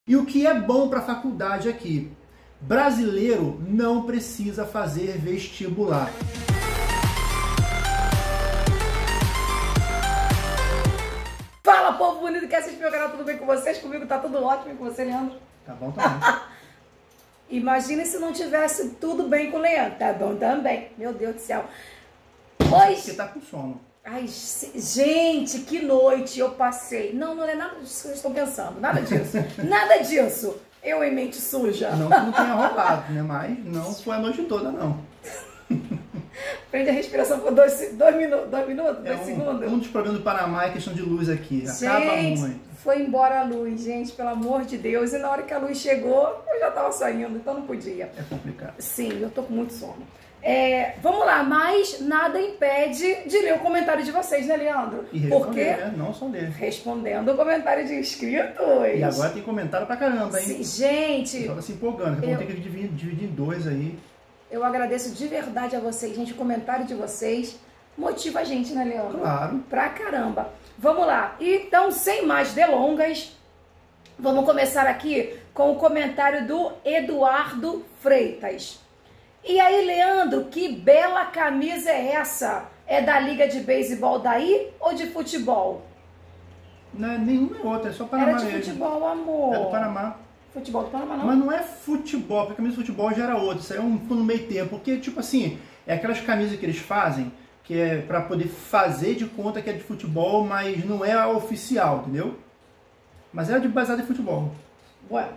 E o que é bom para a faculdade aqui? Brasileiro não precisa fazer vestibular. Fala, povo bonito que assiste meu canal, tudo bem com vocês? Comigo tá tudo ótimo, e com você, Leandro? Tá bom também. Imagina se não tivesse tudo bem com o Leandro. Tá bom também. Meu Deus do céu. Hoje... Você tá com sono. Ai, gente, que noite eu passei. Não é nada disso que vocês estão pensando. Nada disso. Nada disso. Eu em mente suja. Não que não tenha rolado, né? Mas não foi a noite toda, não. Prende a respiração por dois minutos, dois segundos. Um dos problemas do Panamá é questão de luz aqui. Acaba muito. Foi embora a luz, gente, pelo amor de Deus. E na hora que a luz chegou, eu já tava saindo, então não podia. É complicado. Sim, eu tô com muito sono. Vamos lá, mas nada impede de ler o comentário de vocês, né, Leandro? E responder, né? Não só ler. Respondendo o comentário de inscritos. E agora tem comentário pra caramba, hein? Sim, gente. Só tá se empolgando. Vamos ter que dividir em dois aí. Eu agradeço de verdade a vocês, gente. O comentário de vocês motiva a gente, né, Leandro? Claro. Pra caramba. Vamos lá. Então, sem mais delongas, vamos começar aqui com o comentário do Eduardo Freitas. E aí, Leandro, que bela camisa é essa? É da Liga de Beisebol daí ou de futebol? Não é nenhuma é outra, é só Panamá. Era de futebol, amor. É do Panamá. Futebol do Panamá, não? Mas não é futebol, porque a camisa de futebol já era outra. Isso aí ficou no meio tempo. Porque, tipo assim, é aquelas camisas que eles fazem, que é pra poder fazer de conta que é de futebol, mas não é a oficial, entendeu? Mas era baseada em futebol. Bueno.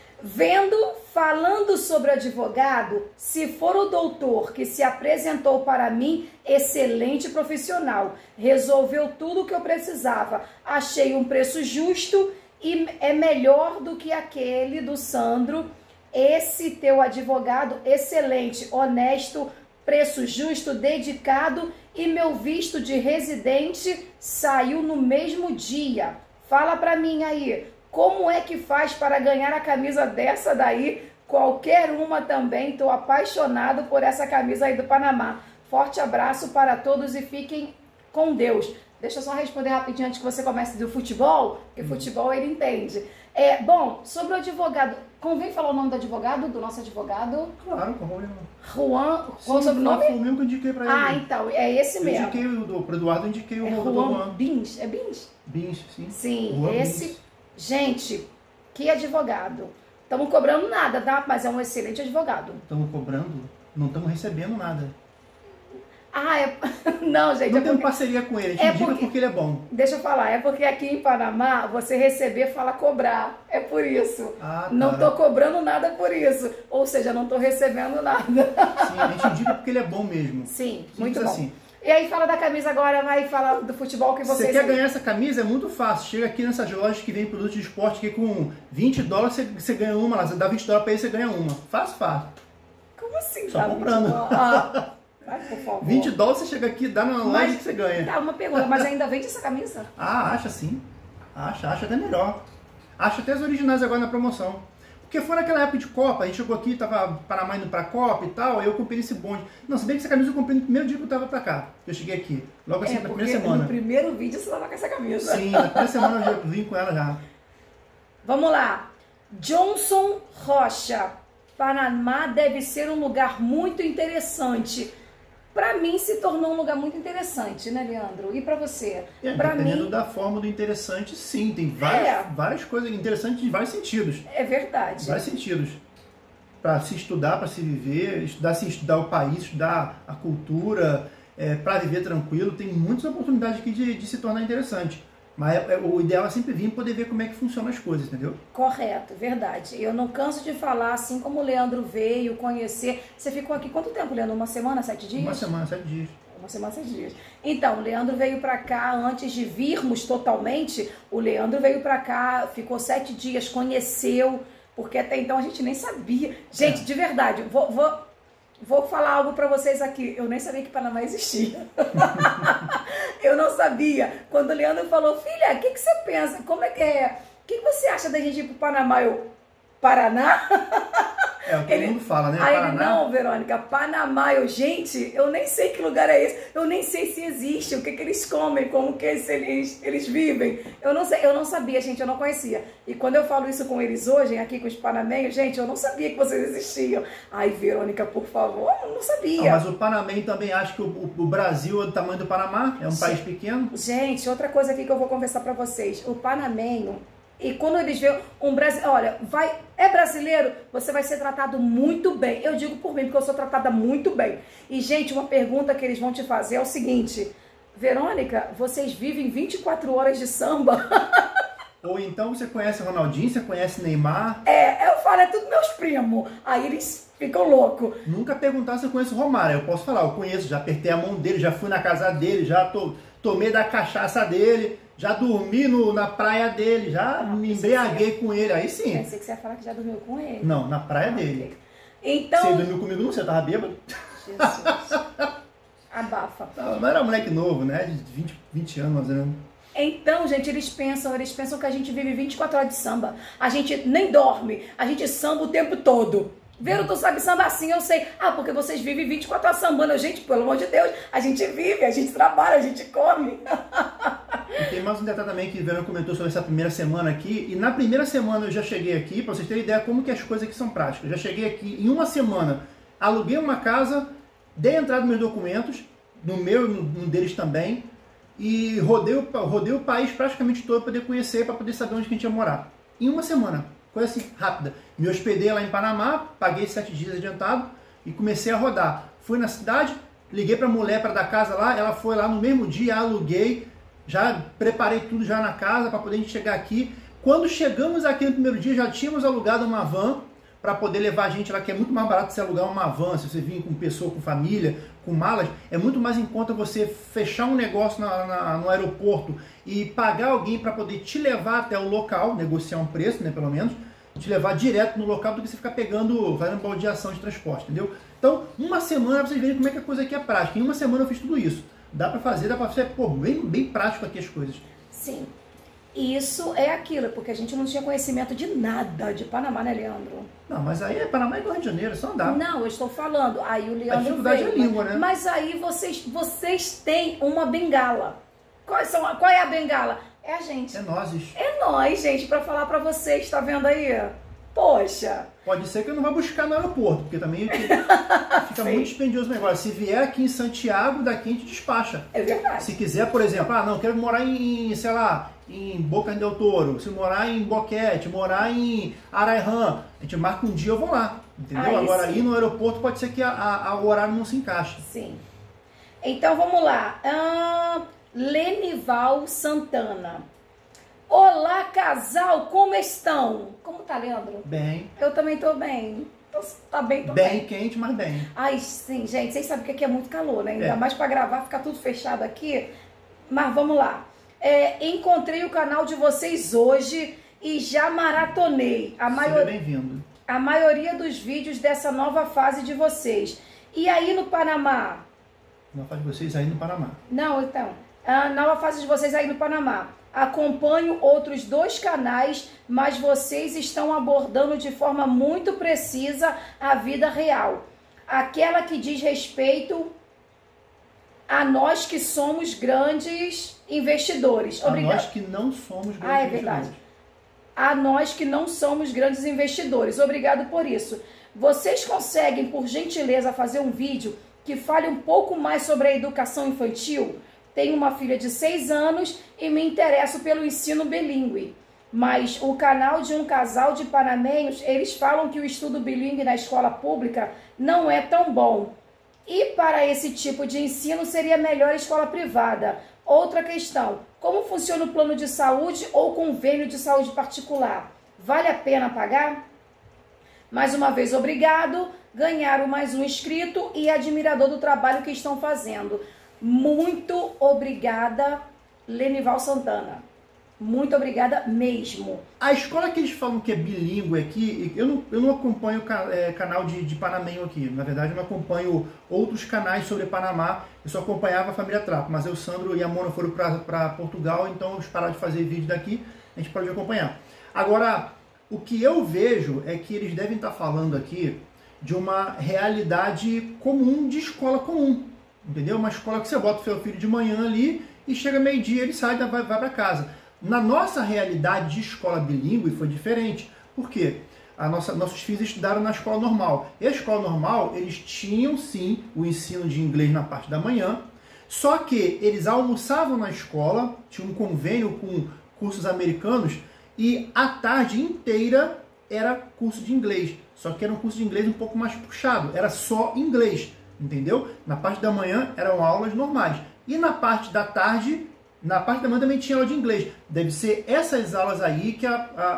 Falando sobre o advogado, se for o doutor que se apresentou para mim, excelente profissional, resolveu tudo o que eu precisava, achei um preço justo e é melhor do que aquele do Sandro. Esse teu advogado, excelente, honesto, preço justo, dedicado e meu visto de residente saiu no mesmo dia. Fala pra mim aí, como é que faz para ganhar a camisa dessa daí? Qualquer uma também, tô apaixonado por essa camisa aí do Panamá. Forte abraço para todos e fiquem com Deus. Deixa eu só responder rapidinho antes que você comece do futebol, porque futebol ele entende. Bom, sobre o advogado, convém falar o nome do advogado, do nosso advogado? Claro, com o Juan, qual o sobrenome? Foi o mesmo que eu indiquei pra ele. Ah, então, é esse mesmo. Eu indiquei pro Eduardo, eu indiquei o Juan Bins, é Bins? Bins, sim. Sim, Juan esse, Bins. Gente, que advogado. Estamos cobrando nada, tá? Mas é um excelente advogado. Estamos cobrando? Não estamos recebendo nada. Não, gente. Não temos parceria com ele, a gente indica porque ele é bom. Deixa eu falar, é porque aqui em Panamá, você receber fala cobrar. É por isso. Ah, tá. Não tô cobrando nada por isso. Ou seja, não tô recebendo nada. Sim, a gente indica porque ele é bom mesmo. Sim, Simples muito bom. assim. E aí fala da camisa agora, vai falar do futebol que vocês... Você quer ganhar essa camisa? É muito fácil. Chega aqui nessas lojas que vem produtos de esporte que com $20 você ganha uma lá. Você dá $20 pra ele, você ganha uma. Fácil, fácil. Como assim? Só comprando. Vai, por favor. $20 você chega aqui, dá na loja que você ganha. Tá, uma pergunta, mas ainda vende essa camisa? Acha sim. Acha até melhor. Acha até as originais agora na promoção. Porque foi naquela época de Copa, a gente chegou aqui, tava Panamá indo pra Copa e tal, aí eu comprei esse bonde. Não, se bem que essa camisa eu comprei no primeiro dia que eu tava pra cá. Eu cheguei aqui, logo assim, na primeira semana. No primeiro vídeo você tava com essa camisa. Sim, na primeira semana eu já vim com ela já. Vamos lá. Johnson Rocha. Panamá deve ser um lugar muito interessante. Pra mim se tornou um lugar muito interessante, né, Leandro? E pra você? Dependendo da forma do interessante, sim. Tem várias coisas interessantes em vários sentidos. É verdade. Vários sentidos. Para se estudar, para se viver, estudar o país, estudar a cultura, para viver tranquilo. Tem muitas oportunidades aqui de se tornar interessante. Mas o ideal é sempre vir e poder ver como é que funcionam as coisas, entendeu? Correto, verdade. Eu não canso de falar, assim como o Leandro veio conhecer. Você ficou aqui quanto tempo, Leandro? Uma semana, 7 dias? Uma semana, 7 dias. Uma semana, 7 dias. Então, o Leandro veio pra cá antes de virmos totalmente. O Leandro veio pra cá, ficou 7 dias, conheceu, porque até então a gente nem sabia. Gente, de verdade, vou falar algo pra vocês aqui. Eu nem sabia que Panamá existia. Eu não sabia. Quando o Leandro falou, filha, o que você pensa? Como é que é? O que você acha da gente ir pro Panamá? Eu, Paraná? É o que todo mundo fala, né? Aí Paraná. ele, não, Verônica, Panamá. Eu, gente, eu nem sei que lugar é esse. Eu nem sei se existe, o que eles comem, como que eles vivem. Eu não sabia, gente, eu não conhecia. E quando eu falo isso com eles hoje, aqui com os panamenhos, gente, eu não sabia que vocês existiam. Ai, Verônica, por favor, eu não sabia. Mas o panamenho também acha que o Brasil é do tamanho do Panamá, é um país pequeno. Gente, outra coisa aqui que eu vou conversar pra vocês. O panamenho, e quando eles veem um brasileiro, olha, é brasileiro, você vai ser tratado muito bem. Eu digo por mim, porque eu sou tratada muito bem. E, gente, uma pergunta que eles vão te fazer é o seguinte: Verônica, vocês vivem 24 horas de samba? Ou então você conhece Ronaldinho, você conhece Neymar. Eu falo, é tudo meus primos. Aí eles ficam loucos. Nunca perguntar se eu conheço o Romário. Eu posso falar, eu conheço, já apertei a mão dele, já fui na casa dele, já tomei da cachaça dele, já dormi na praia dele, já me embriaguei com ele. Aí sim. Pensei que você ia falar que já dormiu com ele. Não, na praia dele. Então... Você dormiu comigo não? Você tava bêbado? Jesus. Abafa. Não era moleque novo, né? De 20 anos, mais ou menos. Então, gente, eles pensam que a gente vive 24 horas de samba. A gente nem dorme, a gente samba o tempo todo. Vero, tu sabe samba assim, eu sei. Ah, porque vocês vivem 24 horas sambando. Gente, pelo amor de Deus, a gente vive, a gente trabalha, a gente come. E tem mais um detalhe também que o Verão comentou sobre essa primeira semana aqui. E na primeira semana eu já cheguei aqui, pra vocês terem ideia como que as coisas aqui são práticas. Eu já cheguei aqui em uma semana, aluguei uma casa, dei entrada nos meus documentos, no meu e no deles também, e rodei o país praticamente todo para poder conhecer, para poder saber onde que a gente ia morar. Em uma semana, coisa assim, rápida. Me hospedei lá em Panamá, paguei 7 dias adiantado e comecei a rodar. Fui na cidade, liguei para a mulher para dar casa lá, ela foi lá no mesmo dia, aluguei, já preparei tudo já na casa para poder a gente chegar aqui. Quando chegamos aqui no primeiro dia, já tínhamos alugado uma van para poder levar a gente lá, que é muito mais barato você alugar uma van, se você vir com pessoa, com família, com malas, é muito mais em conta você fechar um negócio no aeroporto e pagar alguém para poder te levar até o local, negociar um preço, né, pelo menos, te levar direto no local do que você ficar fazendo baldeação de transporte, entendeu? Então, uma semana, para vocês verem como é que a coisa aqui é prática. Em uma semana eu fiz tudo isso. Dá para fazer, pô, bem prático aqui as coisas. Sim. Isso é aquilo, porque a gente não tinha conhecimento de nada de Panamá, né, Leandro? Não, mas aí Panamá é igual Rio de Janeiro, é só andar. Não, eu estou falando. Aí o Leandro a dificuldade veio. é a língua, né? Mas aí vocês têm uma bengala. Qual é a bengala? É a gente. É nós. É nós, gente, para falar para vocês, tá vendo aí? Poxa. Pode ser que eu não vá buscar no aeroporto, porque também fica muito dispendioso o negócio. Se vier aqui em Santiago, daqui a gente despacha. É verdade. Se quiser, por exemplo, não, quero morar em, sei lá, em Boca del Toro, se morar em Boquete, morar em Araihan, a gente marca um dia, eu vou lá, entendeu? Agora, sim. ir no aeroporto pode ser que o horário não se encaixe. Sim. Então, vamos lá. Lenival Santana. Olá, casal, como estão? Como tá, Leandro? Bem. Eu também tô bem. Tá bem, tô bem. Bem quente, mas bem. Ai, sim, gente, vocês sabem que aqui é muito calor, né? Ainda mais pra gravar, ficar tudo fechado aqui. Mas vamos lá. Encontrei o canal de vocês hoje e já maratonei. Seja bem-vindo. A maioria dos vídeos dessa nova fase de vocês. E aí no Panamá? Nova fase de vocês aí no Panamá. Não, então. A nova fase de vocês aí no Panamá. Acompanho outros 2 canais, mas vocês estão abordando de forma muito precisa a vida real. Aquela que diz respeito a nós que somos grandes investidores. Obrigada. A nós que não somos grandes investidores. É verdade. A nós que não somos grandes investidores. Obrigado por isso. Vocês conseguem, por gentileza, fazer um vídeo que fale um pouco mais sobre a educação infantil? Tenho uma filha de 6 anos e me interesso pelo ensino bilíngue. Mas o canal de um casal de panamenhos, eles falam que o estudo bilíngue na escola pública não é tão bom. E para esse tipo de ensino seria melhor a escola privada. Outra questão, como funciona o plano de saúde ou convênio de saúde particular? Vale a pena pagar? Mais uma vez, obrigado. Ganharam mais um inscrito e admirador do trabalho que estão fazendo. Muito obrigada, Lenival Santana. Muito obrigada mesmo. A escola que eles falam que é bilíngue aqui, eu não acompanho canal de panamenho aqui. Na verdade, eu não acompanho outros canais sobre Panamá. Eu só acompanhava a família Trapo. Mas o Sandro e a Mona foram para Portugal, então eles pararam de fazer vídeo daqui. A gente pode acompanhar. Agora, O que eu vejo é que eles devem estar falando aqui de uma realidade comum de escola comum, entendeu? Uma escola que você bota o seu filho de manhã ali e chega meio-dia, ele sai e vai para casa. Na nossa realidade de escola bilíngue foi diferente. Por quê? Nossos filhos estudaram na escola normal. E a escola normal, eles tinham sim o ensino de inglês na parte da manhã, só que eles almoçavam na escola, tinha um convênio com cursos americanos, e a tarde inteira era curso de inglês. Só que era um curso de inglês um pouco mais puxado, era só inglês, entendeu? Na parte da manhã eram aulas normais. E na parte da tarde, na parte da manhã também tinha aula de inglês. Deve ser essas aulas aí que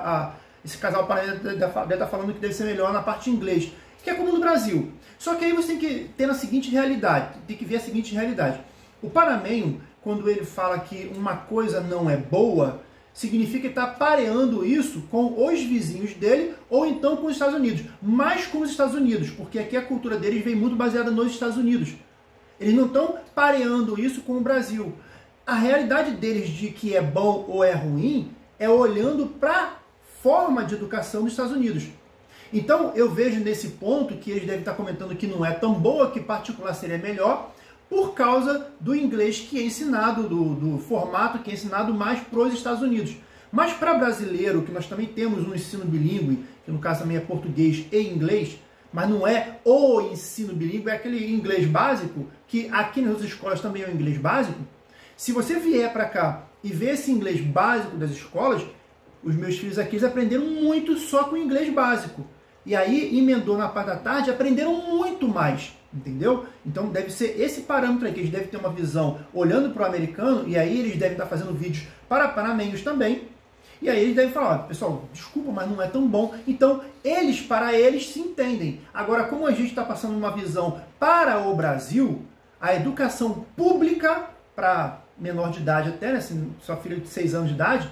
esse casal deve estar falando que deve ser melhor na parte de inglês, que é comum no Brasil. Só que aí você tem que ter a seguinte realidade, tem que ver a seguinte realidade. O panamenho, quando ele fala que uma coisa não é boa, significa que está pareando isso com os vizinhos dele ou então com os Estados Unidos. Mais com os Estados Unidos, porque aqui a cultura deles vem muito baseada nos Estados Unidos. Eles não estão pareando isso com o Brasil. A realidade deles de que é bom ou é ruim é olhando para a forma de educação dos Estados Unidos. Então eu vejo nesse ponto que eles devem estar comentando que não é tão boa, que particular seria melhor, por causa do inglês que é ensinado, do formato que é ensinado mais para os Estados Unidos. Mas para brasileiro, que nós também temos um ensino bilíngue, que no caso também é português e inglês, mas não é o ensino bilíngue, é aquele inglês básico, que aqui nas escolas também é o inglês básico. Se você vier para cá e ver esse inglês básico das escolas, os meus filhos aqui eles aprenderam muito só com o inglês básico. E aí, emendou na parte da tarde, aprenderam muito mais, entendeu? Então, deve ser esse parâmetro aí, que eles devem ter uma visão olhando para o americano, e aí eles devem estar fazendo vídeos para panamenhos também. E aí eles devem falar, ó, pessoal, desculpa, mas não é tão bom. Então, para eles se entendem. Agora, como a gente está passando uma visão para o Brasil, a educação pública, para menor de idade até, né, assim, sua filha de 6 anos de idade,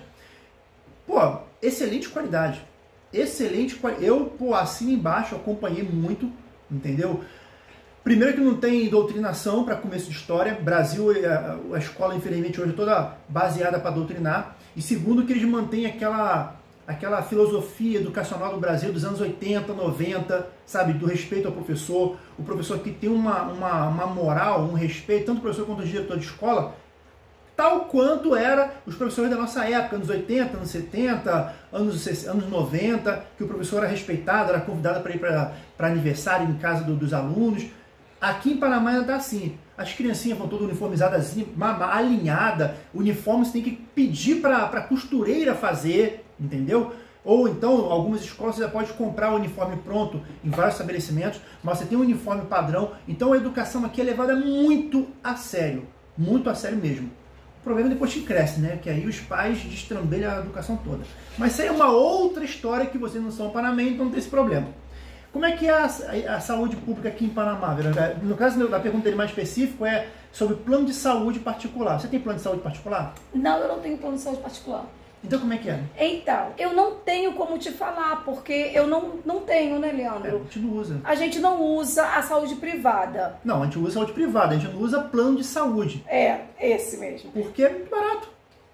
pô, excelente qualidade. Excelente qualidade. Eu, pô, assim embaixo, acompanhei muito, entendeu? Primeiro que não tem doutrinação para começo de história. Brasil, a escola, infelizmente, hoje é toda baseada para doutrinar. E segundo, que eles mantêm aquela filosofia educacional do Brasil dos anos 80, 90, sabe? Do respeito ao professor. O professor que tem uma moral, um respeito, tanto o professor quanto o diretor de escola, tal quanto era os professores da nossa época, anos 80, anos 70, anos 90, que o professor era respeitado, era convidado para ir para aniversário em casa dos alunos. Aqui em Panamá ainda está assim. As criancinhas vão todas uniformizadas, alinhadas. O uniforme você tem que pedir para a costureira fazer, entendeu? Ou então, algumas escolas você já pode comprar o uniforme pronto em vários estabelecimentos, mas você tem um uniforme padrão. Então a educação aqui é levada muito a sério mesmo. O problema é depois que cresce, né? Que aí os pais destrambelham a educação toda. Mas isso aí é uma outra história que vocês não são panamenhos, então não tem esse problema. Como é que é a saúde pública aqui em Panamá? No caso da pergunta dele mais específico é sobre plano de saúde particular. Você tem plano de saúde particular? Não, eu não tenho plano de saúde particular. Então como é que é? Então, eu não tenho como te falar, porque eu não tenho, né, Leandro? A gente não usa. A gente não usa a saúde privada. Não, a gente usa saúde privada, a gente não usa plano de saúde. É, esse mesmo. Porque é muito barato.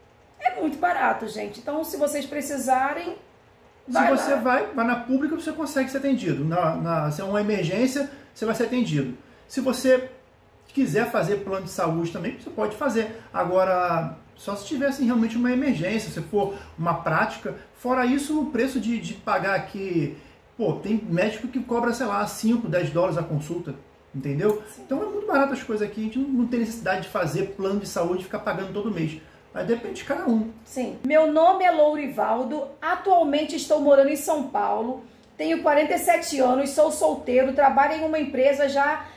É muito barato, gente. Então, se vocês precisarem, se você vai na pública, você consegue ser atendido. Se é uma emergência, você vai ser atendido. Se você quiser fazer plano de saúde também, você pode fazer. Agora, só se tivesse realmente uma emergência, se for uma prática. Fora isso, o preço de pagar aqui... Pô, tem médico que cobra, sei lá, 5, 10 dólares a consulta. Entendeu? Sim. Então é muito barato as coisas aqui. A gente não tem necessidade de fazer plano de saúde e ficar pagando todo mês. Mas depende de cada um. Sim. Meu nome é Lourivaldo, atualmente estou morando em São Paulo, tenho 47 anos, sou solteiro, trabalho em uma empresa já há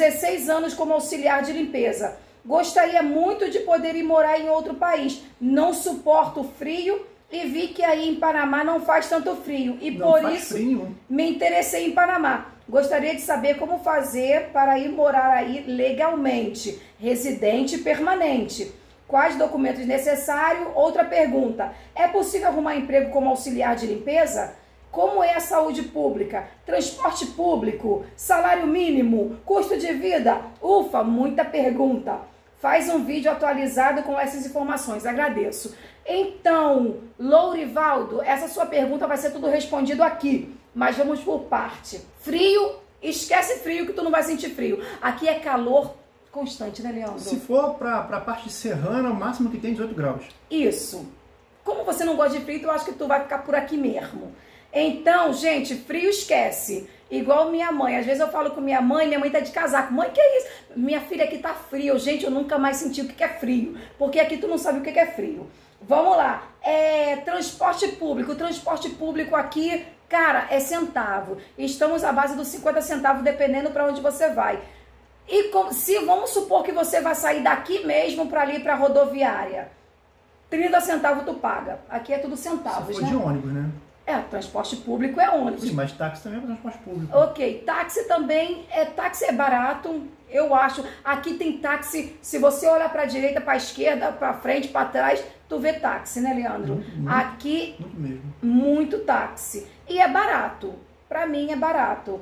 16 anos como auxiliar de limpeza. Gostaria muito de poder ir morar em outro país, não suporto frio e vi que aí em Panamá não faz tanto frio e não por isso me interessei em Panamá. Gostaria de saber como fazer para ir morar aí legalmente, residente permanente. Quais documentos necessários? Outra pergunta, é possível arrumar emprego como auxiliar de limpeza? Como é a saúde pública? Transporte público? Salário mínimo? Custo de vida? Ufa, muita pergunta. Faz um vídeo atualizado com essas informações, agradeço. Então, Lourivaldo, essa sua pergunta vai ser tudo respondido aqui, mas vamos por parte. Frio, esquece frio que tu não vai sentir frio. Aqui é calor constante, né, Leandro? Se for pra parte serrana, o máximo que tem 18 graus. Isso. Como você não gosta de frio, eu acho que tu vai ficar por aqui mesmo. Então, gente, frio esquece. Igual minha mãe. Às vezes eu falo com minha mãe tá de casaco. Mãe, que é isso? Minha filha aqui tá frio. Gente, eu nunca mais senti o que é frio. Porque aqui tu não sabe o que é frio. Vamos lá. Transporte público. O transporte público aqui, cara, é centavo. Estamos à base dos 50 centavos, dependendo para onde você vai. E se vamos supor que você vai sair daqui mesmo para ali para rodoviária. 30 centavos tu paga. Aqui é tudo centavos, se for de ônibus, né? Transporte público é ônibus. Sim, mas táxi também é transporte público. Ok, táxi também, táxi é barato, eu acho. Aqui tem táxi, se você olhar para a direita, para a esquerda, para frente, para trás, tu vê táxi, né, Leandro? Aqui, muito mesmo. Muito táxi. E é barato, para mim é barato.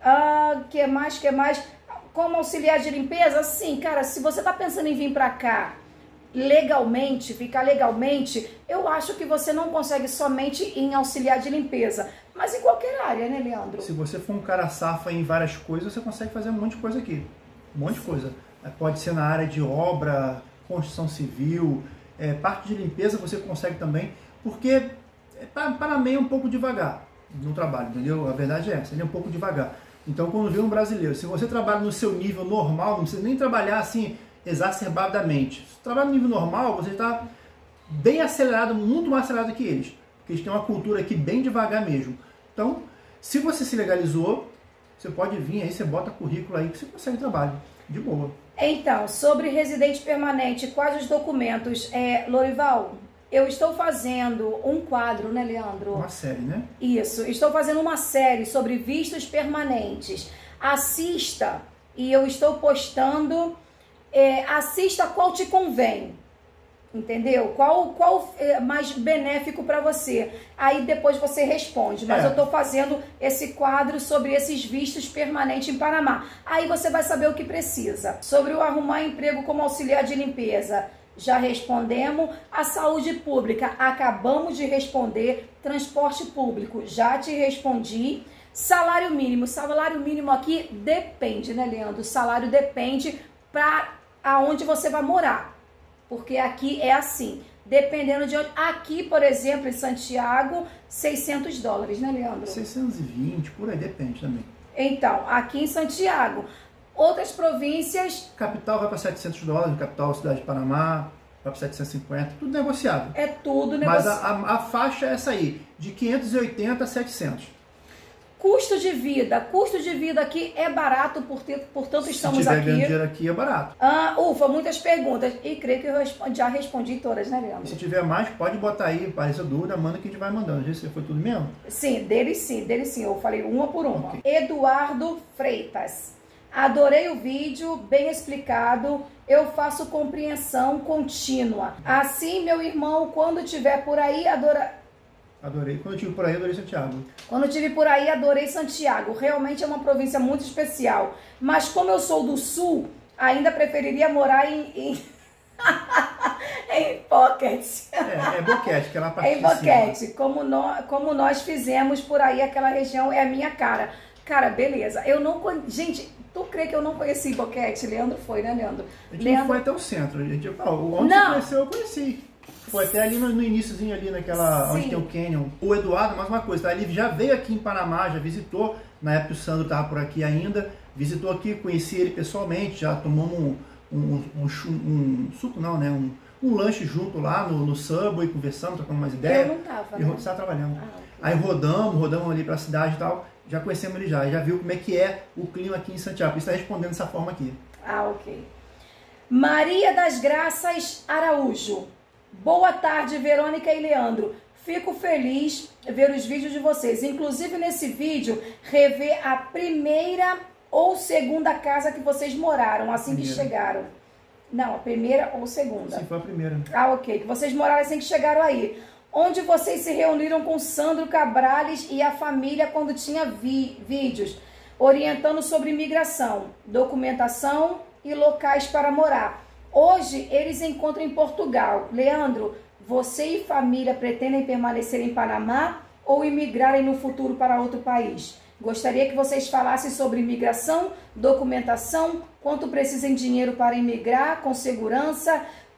Que mais? Como auxiliar de limpeza? Sim, cara, se você tá pensando em vir para cá, legalmente, ficar legalmente, eu acho que você não consegue somente em auxiliar de limpeza, mas em qualquer área, né, Leandro? Se você for um cara safa em várias coisas, você consegue fazer um monte de coisa aqui. Um monte de coisa. Pode ser na área de obra, construção civil, parte de limpeza você consegue também, porque Panamá é um pouco devagar no trabalho, entendeu? A verdade é essa, ele é um pouco devagar. Então, quando vê um brasileiro, se você trabalha no seu nível normal, não precisa nem trabalhar assim exacerbadamente. Se você trabalha no nível normal, você está bem acelerado, muito mais acelerado que eles. Porque eles têm uma cultura aqui bem devagar mesmo. Então, se você se legalizou, você pode vir aí, você bota currículo aí que você consegue trabalho. De boa. Então, sobre residente permanente, quais os documentos? Lourival, eu estou fazendo um quadro, né, Leandro? Uma série, né? Isso, estou fazendo uma série sobre vistos permanentes. Assista, e eu estou postando... assista qual te convém, entendeu? Qual é mais benéfico para você. Aí depois você responde, mas eu estou fazendo esse quadro sobre esses vistos permanentes em Panamá. Aí você vai saber o que precisa. Sobre o arrumar emprego como auxiliar de limpeza, já respondemos. A saúde pública, acabamos de responder. Transporte público, já te respondi. Salário mínimo aqui depende, né, Leandro? O salário depende para aonde você vai morar, porque aqui é assim, dependendo de onde. Aqui, por exemplo, em Santiago, $600, né, Leandro? 620, por aí, depende também. Então, aqui em Santiago, outras províncias... Capital vai para $700, capital, cidade de Panamá, vai para 750, tudo negociado. É tudo negociado. Mas a faixa é essa aí, de 580 a 700. Custo de vida aqui é barato, portanto estamos aqui. Se tiver aqui. ganhando dinheiro aqui é barato. Ufa, muitas perguntas. E creio que eu já respondi todas, né, Leandro? E se tiver mais, pode botar aí, parece dúvida, manda que a gente vai mandando. Você foi tudo mesmo? Sim, dele sim. Eu falei uma por uma. Okay. Eduardo Freitas. Adorei o vídeo, bem explicado. Eu faço compreensão contínua. Assim, meu irmão, quando tiver por aí, Adorei. Quando eu estive por aí, adorei Santiago. Quando eu estive por aí, adorei Santiago. Realmente é uma província muito especial. Mas como eu sou do sul, ainda preferiria morar em Boquete. É Boquete, que é lá pra Em Boquete. Como nós fizemos por aí, aquela região é a minha cara. Cara, beleza. Gente, tu crê que eu não conheci Boquete? Leandro foi, né, Leandro? A gente não foi até o centro. A gente, onde você conheceu, eu conheci. Foi até ali no iníciozinho ali naquela, onde tem o Canyon. O Eduardo, mais uma coisa, tá? Ele já veio aqui em Panamá, já visitou, na época o Sandro estava por aqui ainda, visitou aqui, conheci ele pessoalmente, já tomamos um suco não, né? Um lanche junto lá no Subway, conversamos, trocamos umas ideias. Eu não tava, né? Você estava trabalhando. Okay. Aí rodamos ali pra cidade e tal, já conhecemos ele já viu como é que é o clima aqui em Santiago, por isso está respondendo dessa forma aqui. Ok. Maria das Graças Araújo. Boa tarde, Verônica e Leandro. Fico feliz ver os vídeos de vocês. Inclusive, nesse vídeo, rever a primeira ou segunda casa que vocês moraram, assim que chegaram. Não, a primeira ou segunda. Sim, foi a primeira. Ok. Que vocês moraram assim que chegaram aí. Onde vocês se reuniram com Sandro Cabrales e a família quando tinha vídeos orientando sobre imigração, documentação e locais para morar. Hoje, eles encontram em Portugal. Leandro, Você e família pretendem permanecer em Panamá ou imigrarem no futuro para outro país? Gostaria que vocês falassem sobre imigração, documentação, quanto precisam em dinheiro para imigrar, com segurança,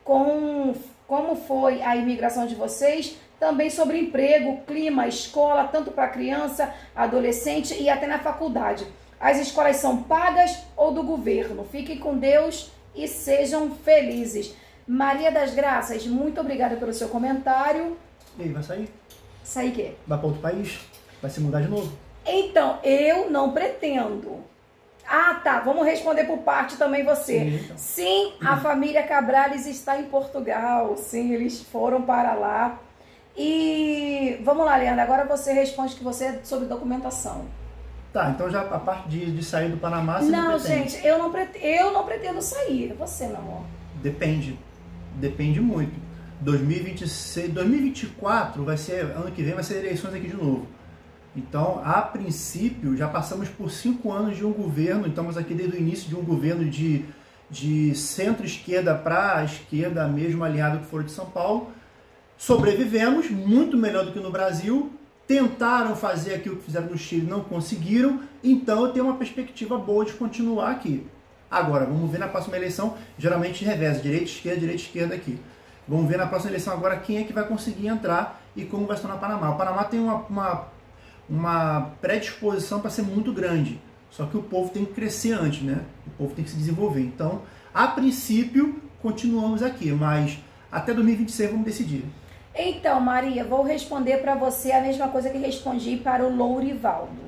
como foi a imigração de vocês, também sobre emprego, clima, escola, tanto para criança, adolescente e até na faculdade. As escolas são pagas ou do governo? Fiquem com Deus e sejam felizes. Maria das Graças, muito obrigada pelo seu comentário. E aí, vai sair? Sair o quê? Vai para outro país? Vai se mudar de novo? Então, eu não pretendo. Ah, tá. Vamos responder por parte também você. Sim, então. Sim, a família Cabrales está em Portugal. Sim, eles foram para lá. E vamos lá, Leandro. Agora você responde que você é sobre documentação. Tá, então já a parte de sair do Panamá, você não pretende? Gente, eu não pretendo sair. Você, meu amor? Depende muito. 2026, 2024 vai ser, ano que vem vai ser eleições aqui de novo. Então, a princípio, já passamos por 5 anos de um governo, estamos aqui desde o início de um governo de centro-esquerda para a esquerda, mesmo alinhado que for de São Paulo. Sobrevivemos, muito melhor do que no Brasil. Tentaram fazer aquilo que fizeram no Chile, não conseguiram. Então, eu tenho uma perspectiva boa de continuar aqui. Agora, vamos ver na próxima eleição, geralmente revés, direita, esquerda aqui. Vamos ver na próxima eleição agora quem é que vai conseguir entrar e como vai se tornar o Panamá. O Panamá tem uma predisposição para ser muito grande, só que o povo tem que crescer antes, né? O povo tem que se desenvolver. Então, a princípio, continuamos aqui, mas até 2026 vamos decidir. Então, Maria, vou responder para você a mesma coisa que respondi para o Lourivaldo.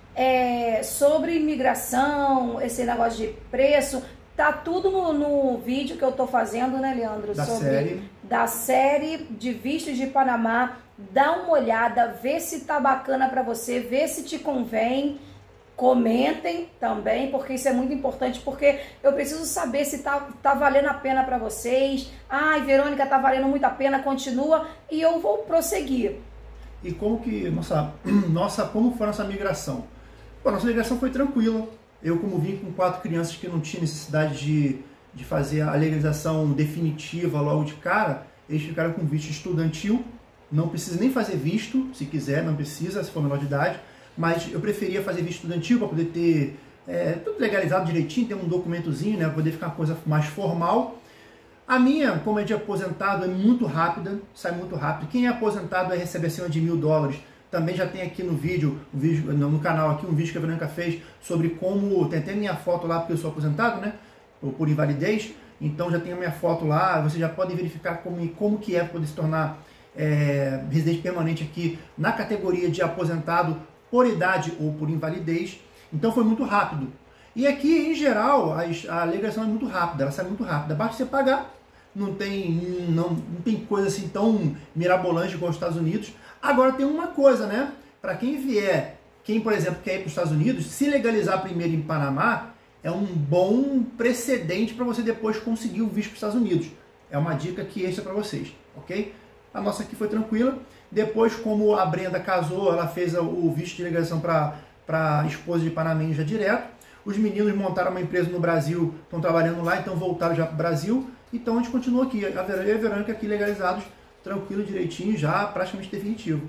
Sobre imigração, esse negócio de preço, tá tudo no vídeo que eu tô fazendo, né, Leandro? Da série de vistos de Panamá. Dá uma olhada, vê se tá bacana para você, vê se te convém. Comentem também, porque isso é muito importante, porque eu preciso saber se tá valendo a pena para vocês. Ai, Verônica, tá valendo muito a pena, continua, e eu vou prosseguir. E como que como foi a nossa migração? Bom, nossa migração foi tranquila. Eu, como vim com 4 crianças que não tinha necessidade de fazer a legalização definitiva logo de cara, eles ficaram com visto estudantil. Não precisa nem fazer visto, se quiser, não precisa, se for menor de idade. Mas eu preferia fazer visto estudantil para poder ter tudo legalizado direitinho, ter um documentozinho, né, para poder ficar uma coisa mais formal. A minha, como é de aposentado, é muito rápida, sai muito rápido. Quem é aposentado recebe acima de $1.000. Também já tem aqui no no canal aqui um vídeo que a Verônica fez sobre como, tem até minha foto lá, porque eu sou aposentado, né, por invalidez. Então já tem a minha foto lá, vocês já podem verificar como que é poder se tornar residente permanente aqui na categoria de aposentado por idade ou por invalidez. Então foi muito rápido. E aqui, em geral, a legalização é muito rápida, ela sai muito rápida. Basta você pagar, não tem coisa assim tão mirabolante igual os Estados Unidos. Agora tem uma coisa, né? Para quem vier, por exemplo, quer ir para os Estados Unidos, se legalizar primeiro em Panamá, é um bom precedente para você depois conseguir o visto para os Estados Unidos. É uma dica que extra para vocês, ok? A nossa aqui foi tranquila. Depois, como a Brenda casou, ela fez o visto de legalização para a esposa de panameño já direto. Os meninos montaram uma empresa no Brasil, estão trabalhando lá, então voltaram já para o Brasil. Então a gente continua aqui, a Verônica aqui legalizados, tranquilo, direitinho, já praticamente definitivo.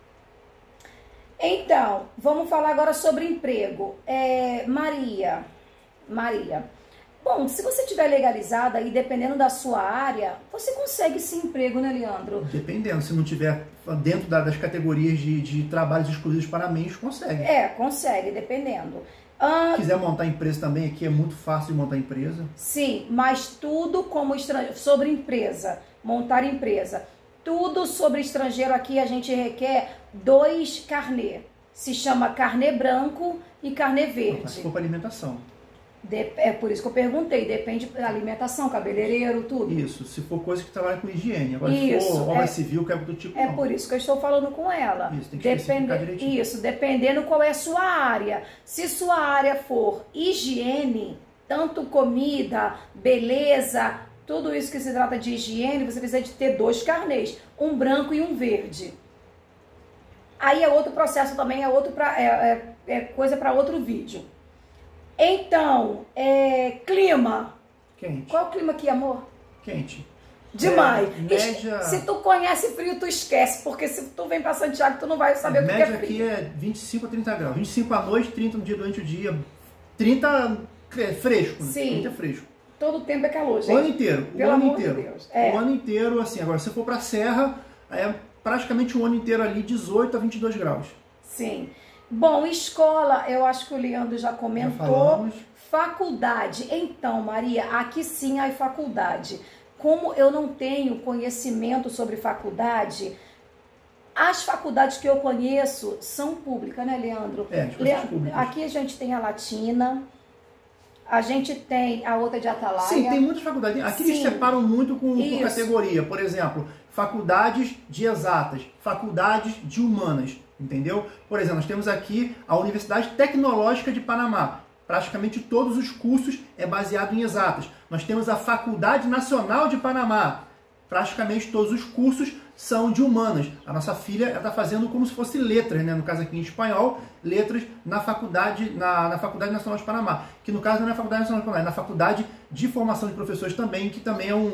Então, vamos falar agora sobre emprego. Maria, bom, se você estiver legalizada e dependendo da sua área, você consegue sim emprego, né, Leandro? Dependendo, se não tiver dentro das categorias de trabalhos exclusivos panameños, consegue. Consegue, dependendo. Quiser montar empresa também, aqui é muito fácil de montar empresa. Sim, mas tudo como sobre empresa, montar empresa. Tudo sobre estrangeiro aqui a gente requer 2 carnê. Se chama carnê branco e carnê verde. Mas se for para alimentação. É por isso que eu perguntei, depende da alimentação, cabeleireiro, tudo. Isso, se for coisa que trabalha com higiene. Agora, se for obra civil, que é do tipo, não. Por isso que eu estou falando com ela. Isso, tem que especificar direitinho. Isso, dependendo qual é a sua área. Se sua área for higiene, tanto comida, beleza, tudo isso que se trata de higiene, você precisa de ter 2 carnês, um branco e um verde. Aí é outro processo também, é coisa para outro vídeo. Então, clima. Quente. Qual é o clima aqui, amor? Quente. Demais. Média... Se tu conhece frio, tu esquece, porque se tu vem para Santiago, tu não vai saber o que é frio. Média aqui é 25 a 30 graus. 25 à noite, 30 no dia durante o dia. 30 fresco, né? Sim. 30 fresco. Todo tempo é calor, gente. O ano inteiro. Pelo amor de Deus. O ano inteiro, assim. Agora, se for pra Serra, é praticamente o ano inteiro ali, 18 a 22 graus. Sim. Bom, escola, eu acho que o Leandro já comentou. Faculdade. Então, Maria, aqui sim há faculdade. Como eu não tenho conhecimento sobre faculdade, as faculdades que eu conheço são públicas, né, Leandro? Públicas. Aqui a gente tem a Latina, a gente tem a outra de Atalaia. Sim, tem muitas faculdades. Aqui eles separam muito por categoria. Por exemplo, faculdades de exatas, faculdades de humanas, entendeu? Por exemplo, nós temos aqui a Universidade Tecnológica de Panamá. Praticamente todos os cursos é baseado em exatas. Nós temos a Faculdade Nacional de Panamá. Praticamente todos os cursos são de humanas. A nossa filha está fazendo como se fosse letras, né? No caso aqui em espanhol, letras na Faculdade Nacional de Panamá. Que no caso não é na Faculdade Nacional de Panamá, é na Faculdade de Formação de Professores também, que também é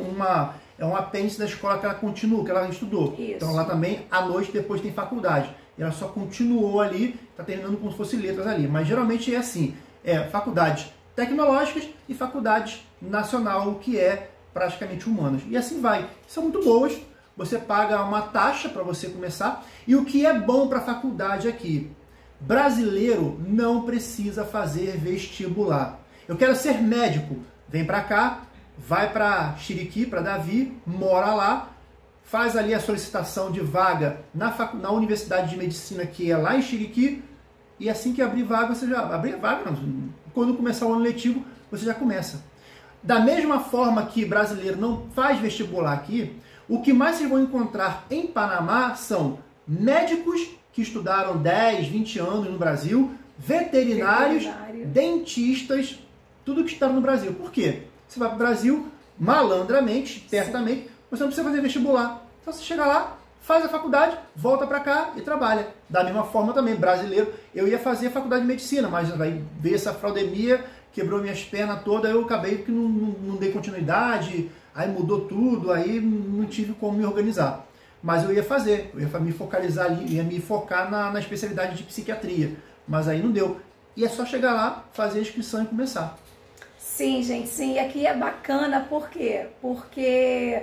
um apêndice da escola que ela continua, que ela estudou. Isso. Então lá também, à noite, depois tem faculdade. E ela só continuou ali, está terminando como se fosse letras ali. Mas geralmente é assim. Faculdades tecnológicas e faculdades nacional, que é praticamente humanas. E assim vai. São muito boas, você paga uma taxa para você começar. E o que é bom para a faculdade aqui? Brasileiro não precisa fazer vestibular. Eu quero ser médico. Vem para cá, vai para Chiriquí, para Davi, mora lá, faz ali a solicitação de vaga na Universidade de Medicina, que é lá em Chiriquí. E assim que abrir vaga, você já... Abrir vaga, não. Quando começar o ano letivo, você já começa. Da mesma forma que brasileiro não faz vestibular aqui, o que mais vocês vão encontrar em Panamá são médicos que estudaram 10, 20 anos no Brasil, veterinários, dentistas, tudo que está no Brasil. Por quê? Você vai para o Brasil, malandramente, certamente, você não precisa fazer vestibular. Então você chega lá, faz a faculdade, volta para cá e trabalha. Da mesma forma também, brasileiro, eu ia fazer a faculdade de medicina, mas aí veio essa fraudemia, quebrou minhas pernas todas, eu acabei que não dei continuidade, aí mudou tudo, aí não tive como me organizar. Mas eu ia fazer, eu ia me focalizar ali, ia me focar na especialidade de psiquiatria, mas aí não deu. E é só chegar lá, fazer a inscrição e começar. Sim, gente, sim, e aqui é bacana, por quê? Porque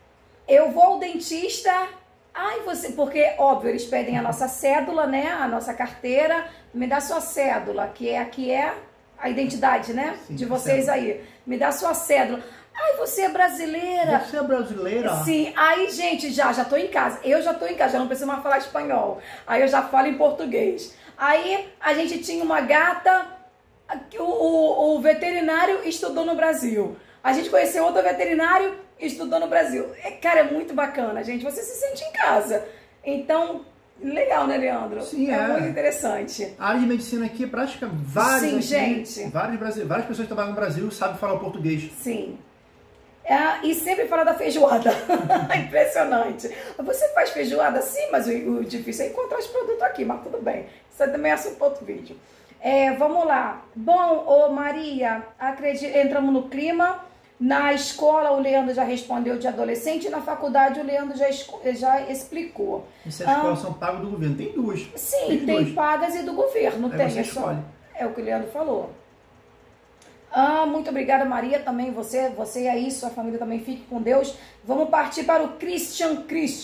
eu vou ao dentista... porque, óbvio, eles pedem a nossa cédula, né? A nossa carteira. Me dá sua cédula, que aqui é a identidade, né? Sim, de vocês aí. Me dá sua cédula. Ai, você é brasileira. Você é brasileira? Sim. Aí, gente, já tô em casa. Eu já tô em casa, já não preciso mais falar espanhol. Aí eu já falo em português. Aí a gente tinha uma gata, o veterinário estudou no Brasil. A gente conheceu outro veterinário, estudou no Brasil. Cara, é muito bacana, gente. Você se sente em casa. Então, legal, né, Leandro? Sim, é muito interessante. A área de medicina aqui é praticamente várias pessoas que trabalham no Brasil sabem falar o português. Sim. E sempre fala da feijoada. Impressionante. Você faz feijoada? Sim, mas o difícil é encontrar os produtos aqui, mas tudo bem. Isso também é assunto para outro vídeo. Vamos lá. Bom, Maria, entramos no clima. Na escola, o Leandro já respondeu de adolescente, e na faculdade o Leandro já explicou. Essas escolas são pagas do governo? Tem duas. Sim, tem pagas e do governo. Aí você escolhe. É o que o Leandro falou. Muito obrigada, Maria, também você aí, sua família também, fique com Deus. Vamos partir para o Christian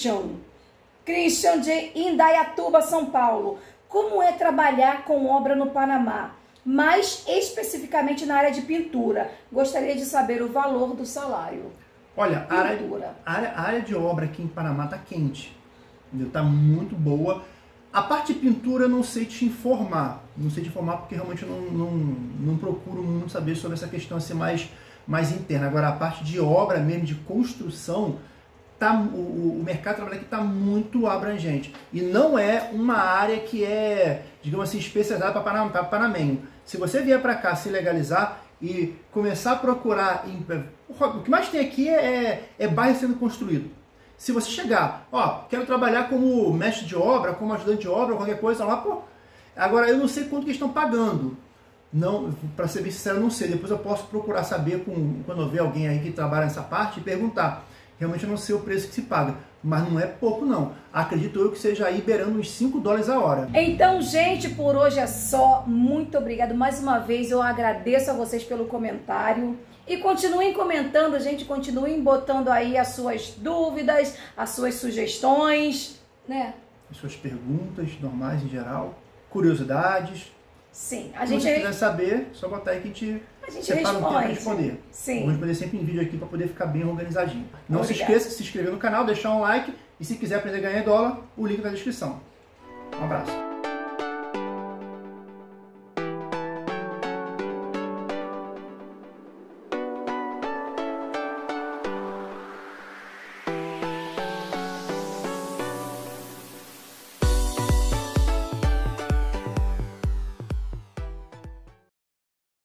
de Indaiatuba, São Paulo. Como é trabalhar com obra no Panamá? Mais especificamente na área de pintura. Gostaria de saber o valor do salário. Olha, a área de obra aqui em Panamá está quente. Está muito boa. A parte de pintura eu não sei te informar. Não sei te informar porque realmente eu não procuro muito saber sobre essa questão assim, mais interna. Agora, a parte de obra mesmo, de construção, o mercado de trabalho aqui está muito abrangente. E não é uma área que é, digamos assim, especializada para panamenho. Se você vier para cá se legalizar e começar a procurar... O que mais tem aqui é bairro sendo construído. Se você chegar, quero trabalhar como mestre de obra, como ajudante de obra, qualquer coisa lá, agora eu não sei quanto que estão pagando. Não, para ser bem sincero, eu não sei. Depois eu posso procurar saber quando eu ver alguém aí que trabalha nessa parte e perguntar. realmente eu não sei o preço que se paga, mas não é pouco não. Acredito eu que seja aí beirando uns $5 a hora. Então, gente, por hoje é só. Muito obrigado. Mais uma vez eu agradeço a vocês pelo comentário. E continuem comentando, gente, continuem botando aí as suas dúvidas, as suas sugestões, né? As suas perguntas normais em geral, curiosidades. Sim, Se você quiser saber, só botar aí que a gente separa um tempo para responder. Sim. Vou responder sempre em vídeo aqui para poder ficar bem organizadinho. Não se Obrigada. esqueça de se inscrever no canal, deixar um like e se quiser aprender a ganhar dólar, o link tá na descrição. Um abraço.